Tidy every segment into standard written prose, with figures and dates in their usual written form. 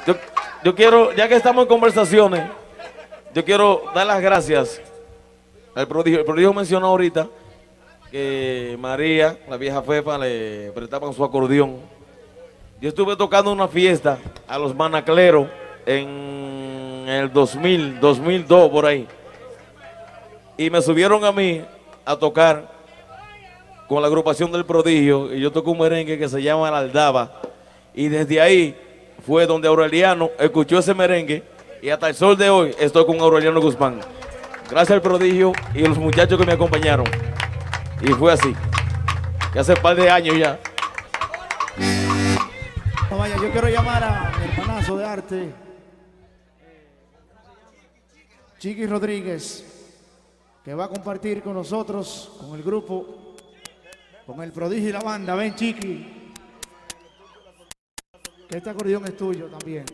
Yo, yo quiero, ya que estamos en conversaciones, yo quiero dar las gracias al prodigio. El prodigio mencionó ahorita que María, la vieja Fefa, le prestaban su acordeón. Yo estuve tocando una fiesta a los Manacleros en el 2000, 2002, por ahí. Y me subieron a mí a tocar con la agrupación del Prodigio, y yo toco un merengue que se llama La Aldaba. Y desde ahí fue donde Aureliano escuchó ese merengue, y hasta el sol de hoy estoy con Aureliano Guzmán. Gracias al Prodigio y a los muchachos que me acompañaron. Y fue así, que hace un par de años ya. No vaya, yo quiero llamar a mi hermanazo de arte, Chiqui Rodríguez, que va a compartir con nosotros, con el grupo, con el Prodigio y la banda. Ven, Chiqui, que este acordeón es tuyo también.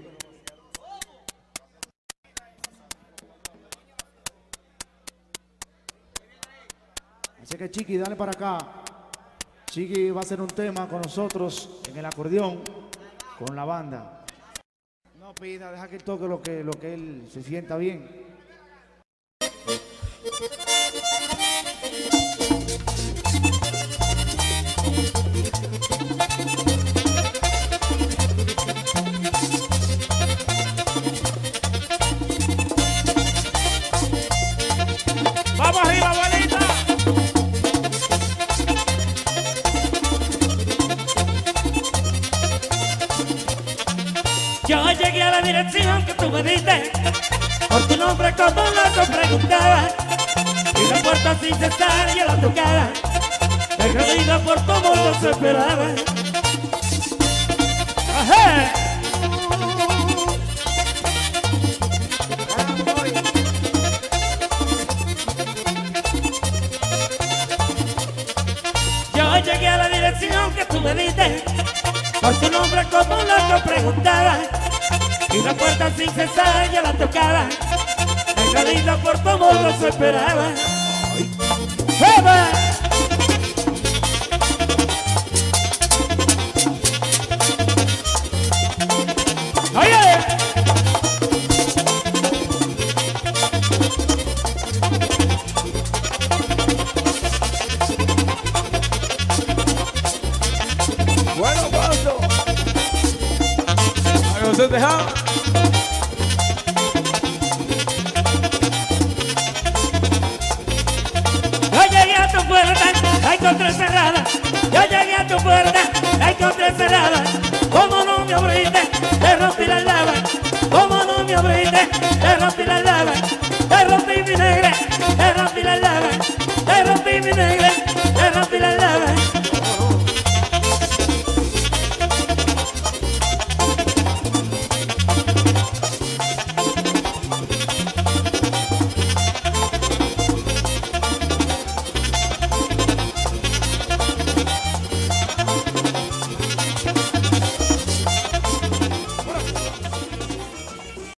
Así que, Chiqui, dale para acá. Chiqui va a hacer un tema con nosotros en el acordeón, con la banda. No pida, deja que él toque lo que él se sienta bien. ¡Vamos arriba, abuelita! Yo llegué a la dirección que tú me diste, por tu nombre como loco preguntaba, y la puerta sin cesar yo la tocaba, perdida por tu amor se esperaba. ¡Ajá! Yo llegué a la dirección que tú me diste, por tu nombre como un loco preguntaba, y la puerta sin cesar ya la tocaba, perdida por tu amor se esperaba. ¡Eva! ¡Oye! Bueno, paso. Ahí José Tejada. Yo llegué a tu puerta, la encontré cerrada. Yo llegué a tu puerta, la encontré cerrada. Como no me abriste, te rompí